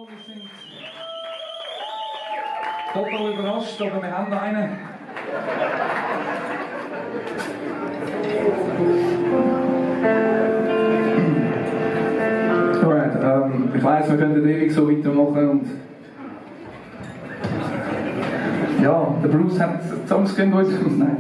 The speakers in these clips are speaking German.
Wir sind total überrascht, aber wir haben einen. Alright, ich weiss, wir können ewig so weitermachen und ja, der Bruce hat Songs gegen uns. Nein.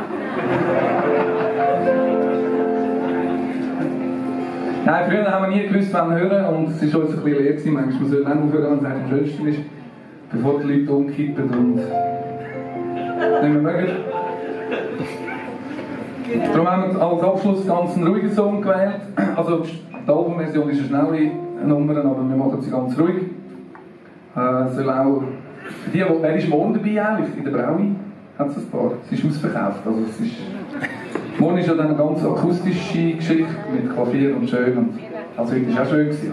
Nein, früher haben wir nie gewusst, wann hören und es war uns ein bisschen leer gewesen. Manchmal man soll auch aufhören, wenn es am schönsten ist, bevor die Leute umkippen und nicht mehr mögen. Darum haben wir als Abschluss ganz einen ruhigen Song gewählt. Also die Albumversion ist eine schnelle Nummer, aber wir machen sie ganz ruhig. Soll auch für die, wer ist morgen dabei eigentlich? In der Braui hat es ein paar. Es ist ausverkauft. Also es ist, morgen ist ja dann eine ganz akustische Geschichte mit Klavier und schön. Und, also heute war auch schön. Also.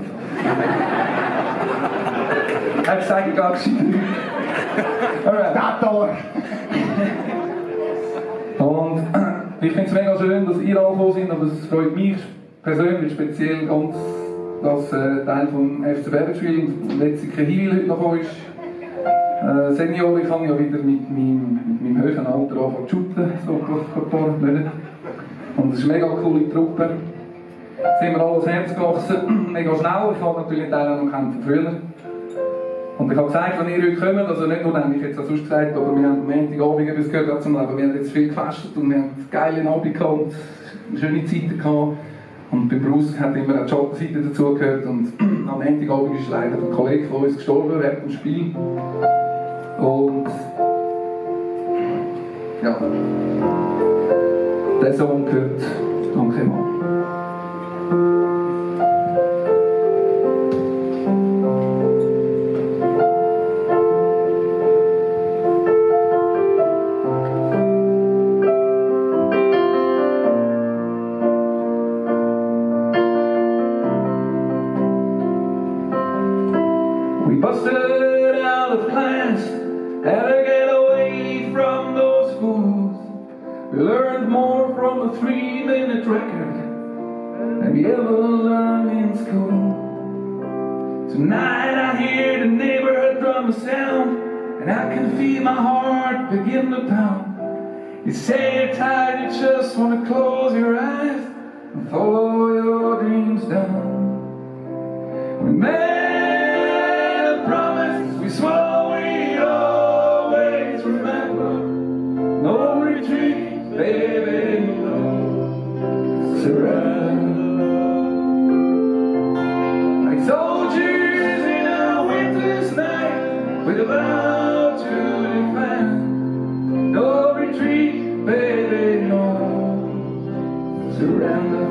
Ich sage gar nicht. Und ich finde es mega schön, dass ihr angekommen seid, aber es freut mich persönlich speziell ganz, dass Teil vom FC Bärenschwil und letztlich Hiwil heute noch ist. Senior, ich habe ja wieder mit meinem höheren Alter angefangen zu shooten, so vor ein paar Monaten. Und es ist eine mega coole Truppe. Sind wir alle ans Herz gewachsen, mega schnell. Ich habe natürlich Teile noch von früher. Und ich habe gesagt, wenn ihr heute kommt, also nicht nur, ich jetzt auch sonst gesagt, aber wir haben am Montagabend etwas gehört zum Leben. Wir haben jetzt viel gefestet und wir haben einen geilen Abend gehabt und schöne Zeiten gehabt. Und bei Bruce hat immer eine Schattenseite dazugehört. Und am Montagabend ist leider ein Kollege von uns gestorben während dem Spiel. Und ja, der Song gehört Danke mal. We busted out of class, had to get away from those fools. We learned more from a 3-minute record than we ever learned in school. Tonight I hear the neighborhood drum sound, and I can feel my heart begin to pound. You say you're tired, you just want to close your eyes and follow your dreams down. We made a promise, we swore we'd always remember. No retreat, baby, no surrender. Like soldiers in a winter's night, we're about to defend. No retreat, baby, no surrender.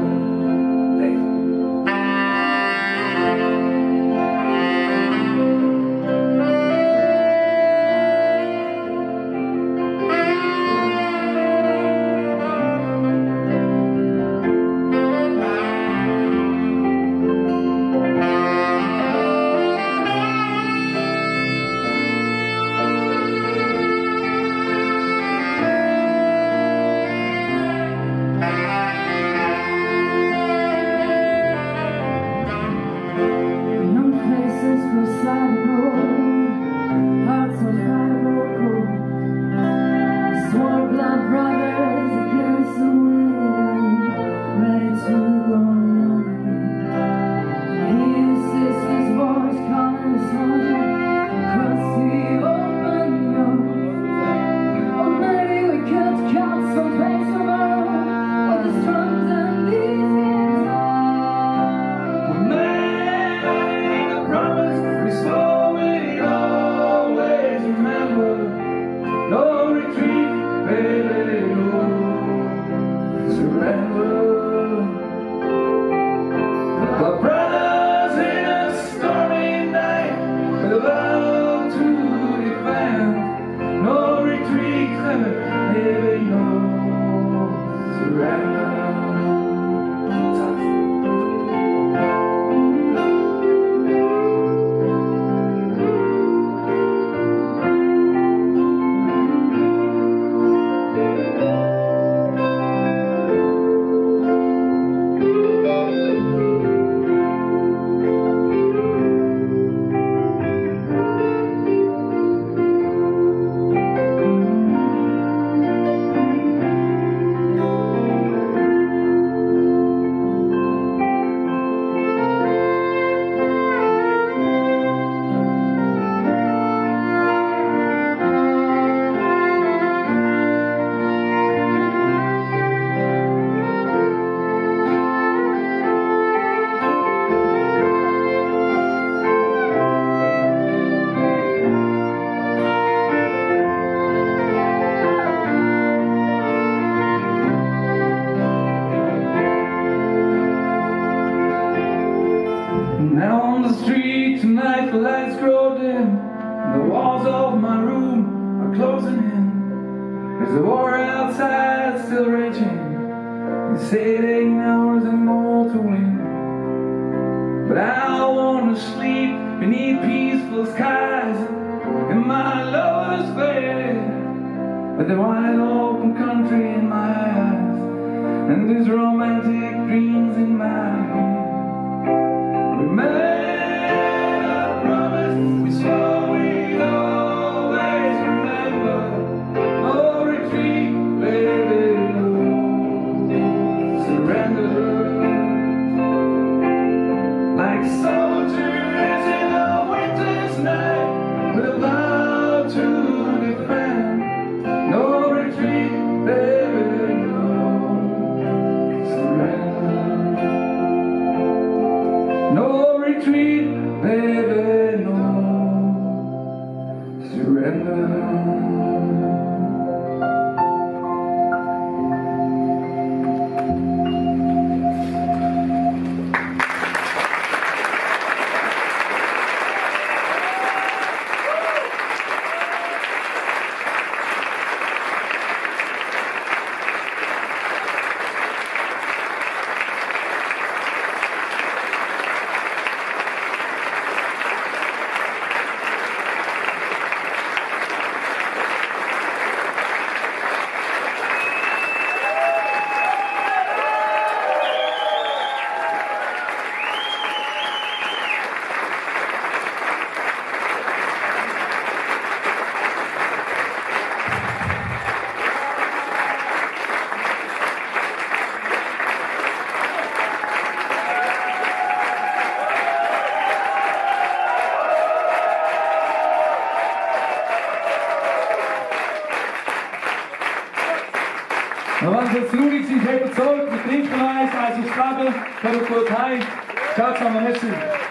Tonight the lights grow dim, and the walls of my room are closing in. There's a war outside still raging. They say it ain't ours and more to win. But I wanna sleep beneath peaceful skies in my lover's bed, with the wide open country in my eyes and these romantic dreams in my head. We made a promise, we swore we'd always remember. No retreat, baby, no surrender. Like soldiers in a winter's night, with a vow to defend. No retreat, baby, no surrender. No retreat, baby, no surrender. Wir waren jetzt ruhig, ich habe zurück, wir trinken eins aufs Leben, kommt gut heim. Ciao zusammen, merci.